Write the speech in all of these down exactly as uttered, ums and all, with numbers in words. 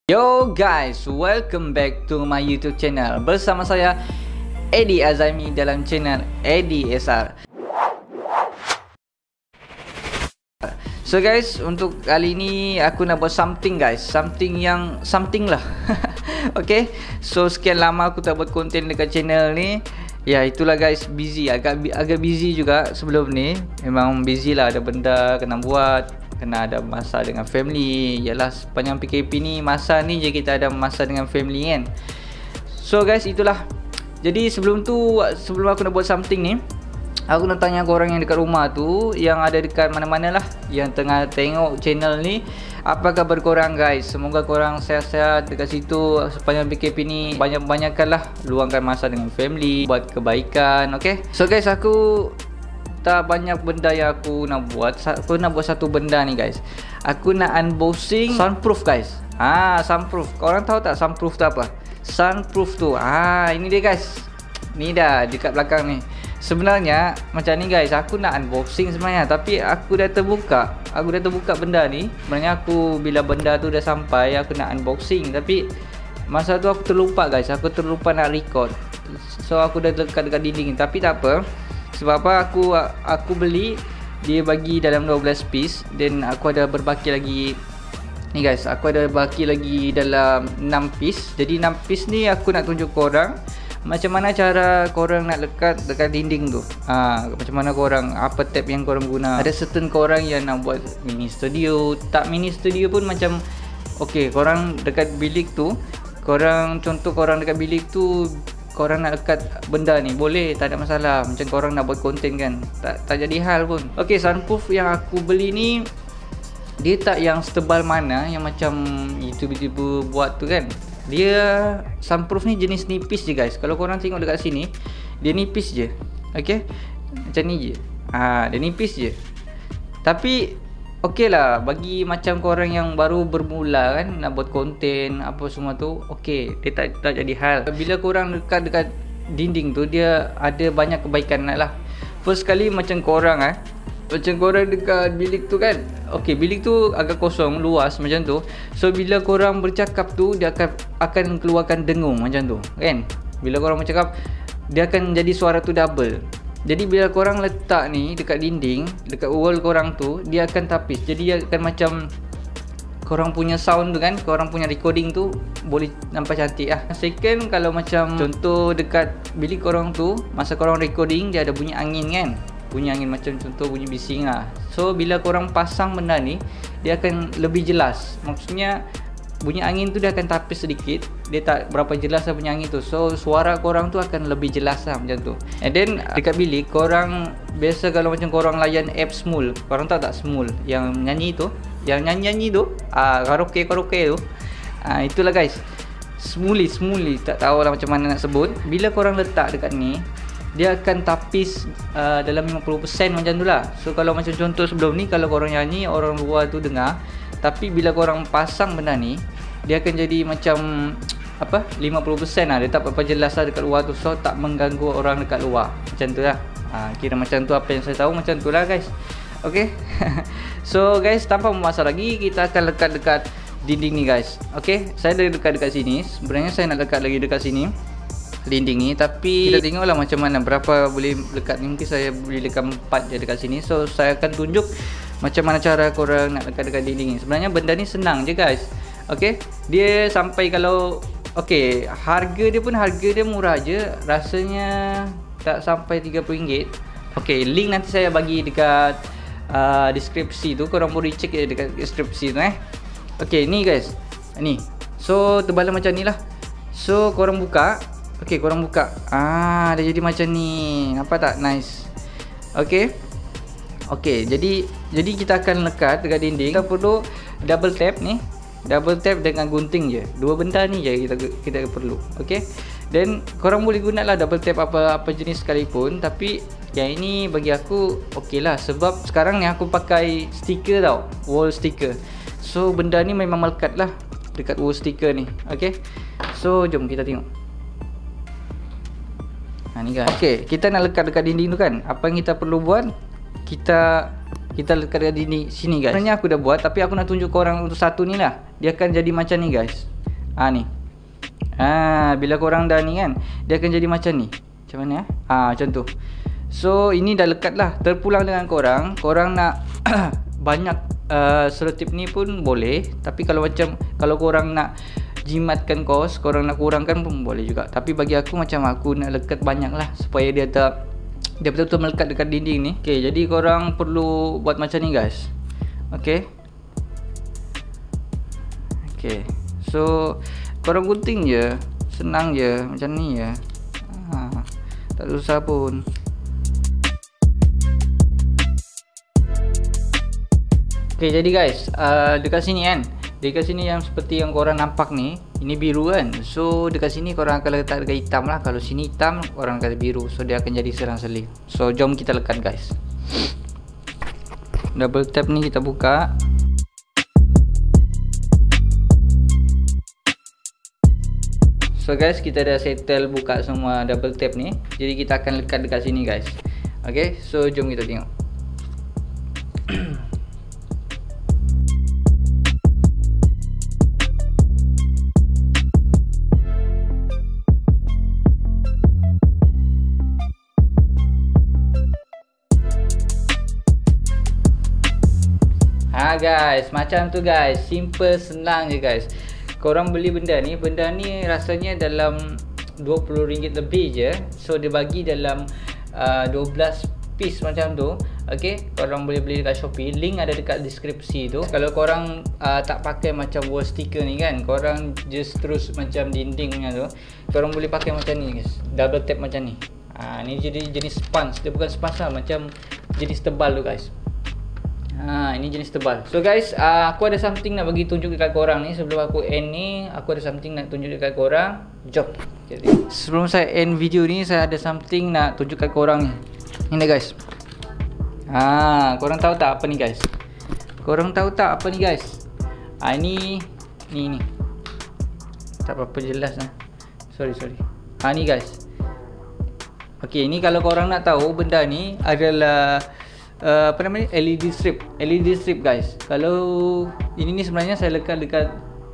Yo guys, welcome back to my YouTube channel. Bersama saya Eddie Azami dalam channel Eddie S R. So guys, untuk kali ini aku nak buat something guys, something yang something lah. Okay, so sekian lama aku tak buat konten dekat channel ni. Ya itulah guys, busy, agak agak busy juga sebelum ni. Memang busy lah, ada benda kena buat, kena ada masa dengan family. Yalah, sepanjang P K P ni, masa ni je kita ada masa dengan family kan. So guys, itulah. Jadi sebelum tu, sebelum aku nak buat something ni, aku nak tanya korang yang dekat rumah tu, yang ada dekat mana-mana lah, yang tengah tengok channel ni, apa khabar korang guys? Semoga korang sehat-sehat dekat situ sepanjang P K P ni. Banyak-banyakkan lah luangkan masa dengan family, buat kebaikan. Okay, so guys, aku tak banyak benda yang aku nak buat. Aku nak buat satu benda ni guys. Aku nak unboxing soundproof guys. Ah, soundproof. Korang tahu tak soundproof tu apa? Soundproof tu, ah ini dia guys. Ni dah dekat belakang ni. Sebenarnya macam ni guys, aku nak unboxing sebenarnya, tapi aku dah terbuka. Aku dah terbuka benda ni. Sebenarnya aku bila benda tu dah sampai, aku nak unboxing, tapi masa tu aku terlupa guys. Aku terlupa nak record. So aku dah dekat dekat dinding, tapi tak apa. Sebab apa, aku aku beli, dia bagi dalam dua belas piece, dan aku ada berbaki lagi ni guys. Aku ada baki lagi dalam enam piece. Jadi enam piece ni aku nak tunjuk korang macam mana cara korang nak lekat dekat dinding tu. ha, Macam mana korang, apa tab yang korang guna. Ada certain korang yang nak buat mini studio. Tak mini studio pun macam, okay, korang dekat bilik tu, korang contoh korang dekat bilik tu, korang nak lekat benda ni, boleh, tak ada masalah. Macam korang nak buat konten kan, tak, tak jadi hal pun. Okay, soundproof yang aku beli ni, dia tak yang setebal mana yang macam YouTube-YouTuber buat tu kan. Dia soundproof ni jenis nipis je guys. Kalau korang tengok dekat sini, dia nipis je. Okay, macam ni je. ha, Dia nipis je. Tapi okey lah, bagi macam korang yang baru bermula kan, nak buat konten apa semua tu, okey, dia tak, tak jadi hal. Bila korang dekat dekat dinding tu, dia ada banyak kebaikan lah. First kali macam korang ah, macam korang dekat bilik tu kan, okey, bilik tu agak kosong, luas macam tu. So bila korang bercakap tu, dia akan akan keluarkan dengung macam tu kan. Bila korang bercakap, dia akan jadi suara tu double. Jadi bila korang letak ni dekat dinding, dekat wall korang tu, dia akan tapis. Jadi dia akan macam korang punya sound tu kan, korang punya recording tu boleh nampak cantik lah. Second, kalau macam contoh dekat bilik korang tu, masa korang recording, dia ada bunyi angin kan. Bunyi angin macam contoh bunyi bising lah. So bila korang pasang benda ni, dia akan lebih jelas. Maksudnya bunyi angin tu dia akan tapis sedikit. Dia tak berapa jelas lah bunyi angin tu. So suara korang tu akan lebih jelas lah macam tu. And then dekat bilik korang, biasa kalau macam korang layan app Smule, korang tahu tak Smule yang nyanyi tu, yang nyanyi-nyanyi tu, ah, karaoke karaoke tu, ah, itulah guys, Smule Smule, tak tahulah macam mana nak sebut. Bila korang letak dekat ni, dia akan tapis uh, dalam lima puluh peratus macam tu lah. So kalau macam contoh sebelum ni, kalau korang nyanyi, orang luar tu dengar. Tapi bila korang pasang benda ni, dia akan jadi macam apa, lima puluh peratus lah. Dia tak apa jelas lah dekat luar tu. So tak mengganggu orang dekat luar. Macam tu lah. ha, Kira macam tu apa yang saya tahu, macam tu lah guys. Okay. So guys, tanpa memasak lagi, kita akan lekat dekat dinding ni guys. Okay, saya dah dekat dekat sini. Sebenarnya saya nak lekat lagi dekat sini, dinding ni, tapi kita tengoklah macam mana, berapa boleh lekat ni. Mungkin saya boleh lekat empat je dekat sini. So saya akan tunjuk macam mana cara korang nak lekat dekat dinding ni. Sebenarnya benda ni senang je guys. Okay, dia sampai kalau okay, harga dia pun harga dia murah je. Rasanya tak sampai tiga puluh ringgit. Okay, link nanti saya bagi dekat uh, deskripsi tu. Korang boleh cek je dekat deskripsi tu eh. Okay, ni guys, ni. So tebalan macam ni lah. So korang buka. Okay, korang buka. Ah, dia jadi macam ni. Nampak tak? Nice. Okay. Okay, jadi jadi kita akan lekat dekat dinding. Kita perlu double tap ni. Double tap dengan gunting je. Dua benda ni je kita kita perlu. Okay. Dan korang boleh gunalah double tap apa apa jenis sekalipun, tapi yang ini bagi aku okey lah, sebab sekarang ni aku pakai stiker tau, wall sticker. So benda ni memang melekat lah dekat wall sticker ni. Okay. So jom kita tengok. Ha, ni guys. Okey, kita nak lekat dekat dinding tu kan. Apa yang kita perlu buat? Kita kita lekat dekat dinding sini guys. Sebenarnya aku dah buat, tapi aku nak tunjuk korang untuk satu ni lah. Dia akan jadi macam ni guys. Ha ni. Ha, bila korang dah ni kan, dia akan jadi macam ni. Macam mana? Ha, macam tu. So ini dah lekat lah. Terpulang dengan korang. Korang nak banyak uh, selotip ni pun boleh. Tapi kalau macam kalau korang nak jimatkan kos, korang nak kurangkan pun boleh juga. Tapi bagi aku macam aku nak lekat banyak lah, supaya dia tak dia betul-betul melekat dekat dinding ni. Okay, jadi korang perlu buat macam ni guys. Okay. Okay. So korang gunting je, senang je, macam ni je. Ha, tak susah pun. Okay, jadi guys, uh, dekat sini kan, dekat sini yang seperti yang korang nampak ni, ini biru kan. So dekat sini korang akan letak dekat hitam lah. Kalau sini hitam, korang akan biru. So dia akan jadi selang-seli. So jom kita lekat guys. Double tap ni kita buka. So guys, kita dah settle buka semua double tap ni. Jadi kita akan lekat dekat sini guys. Okay, so jom kita tengok. Ha guys, macam tu guys. Simple, senang je guys. Korang beli benda ni, benda ni rasanya dalam dua puluh ringgit lebih je. So dia bagi dalam uh, dua belas piece macam tu. Okay, korang boleh beli dekat Shopee. Link ada dekat deskripsi tu. Kalau korang uh, tak pakai macam wall sticker ni kan, korang just terus macam dinding punya tu, korang boleh pakai macam ni guys. Double tap macam ni. Ha, ni jadi jenis sponge. Dia bukan sponge lah, macam jenis tebal tu guys. Ha, ini jenis tebal. So guys, uh, aku ada something nak bagi tunjuk dekat korang ni. Sebelum aku end ni, aku ada something nak tunjuk dekat korang. Jom. Jadi, sebelum saya end video ni, saya ada something nak tunjuk dekat korang ni. Ini guys. Ha, korang tahu tak apa ni guys? Korang tahu tak apa ni guys? Ha, ini ni ni. Tak apa-apa jelas lah. Sorry sorry. Ha, ni guys. Okey, ni kalau korang nak tahu, benda ni adalah Uh, apa namanya, L E D strip. L E D strip guys. Kalau ini ni sebenarnya saya lekat dekat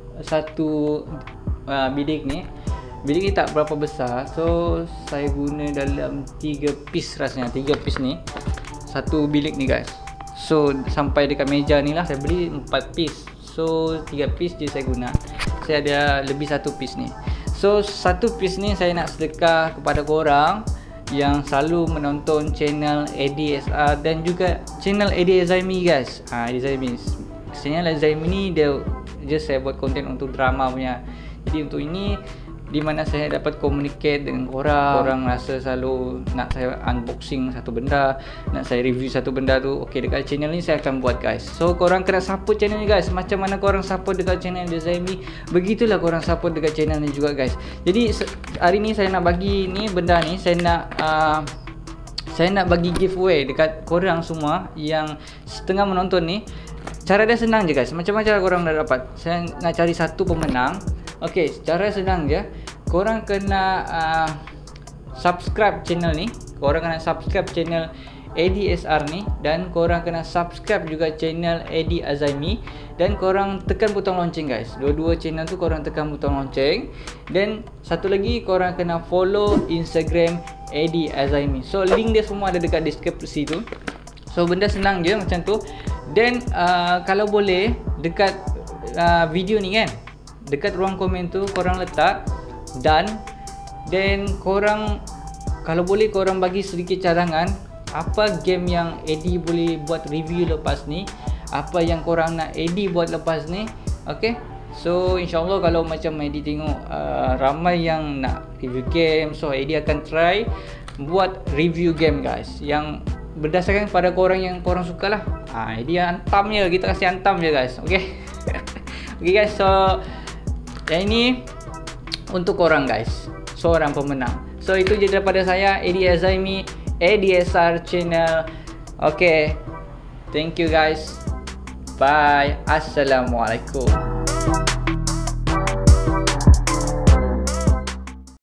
satu uh, bilik ni. Bilik ni tak berapa besar. So saya guna dalam tiga piece rasanya. tiga piece ni satu bilik ni guys. So sampai dekat meja ni lah saya beli empat piece. So tiga piece je saya guna. Saya ada lebih satu piece ni. So satu piece ni saya nak sedekah kepada korang yang selalu menonton channel A D S R dan juga channel Eddie Azaimi guys. Ha, Eddie Azaimi. Channel Azaimi ni dia just saya buat konten untuk drama punya. Jadi untuk ini di mana saya dapat communicate dengan korang. Korang rasa selalu nak saya unboxing satu benda, nak saya review satu benda tu, okey, dekat channel ni saya akan buat guys. So korang kena support channel ni guys. Macam mana korang support dekat channel Eddie Azaimi, begitulah korang support dekat channel ni juga guys. Jadi hari ni saya nak bagi ni benda ni, saya nak uh, saya nak bagi giveaway dekat korang semua yang setengah menonton ni. Cara dia senang je guys. Macam mana cara korang dah dapat? Saya nak cari satu pemenang. Okey, cara senang je. Korang kena uh, subscribe channel ni. Korang kena subscribe channel A D S R ni. Dan korang kena subscribe juga channel Eddie Azaimi. Dan korang tekan butang lonceng guys. Dua-dua channel tu korang tekan butang lonceng. Dan satu lagi, korang kena follow Instagram Eddie Azaimi. So link dia semua ada dekat deskripsi tu. So benda senang je macam tu. Dan uh, kalau boleh dekat uh, video ni kan, dekat ruang komen tu korang letak dan then korang kalau boleh korang bagi sedikit cadangan apa game yang Eddie boleh buat review lepas ni, apa yang korang nak Eddie buat lepas ni. Okay, so insyaAllah kalau macam Eddie tengok uh, ramai yang nak review game, so Eddie akan try buat review game guys yang berdasarkan pada korang yang korang suka lah. Ha, Eddie hantam je, kita kasih hantam je guys. Okay. Okay guys, so yang ini untuk korang guys, seorang pemenang. So itu je daripada saya, Eddie Azaimi, A D S R channel. Okay, thank you guys. Bye. Assalamualaikum.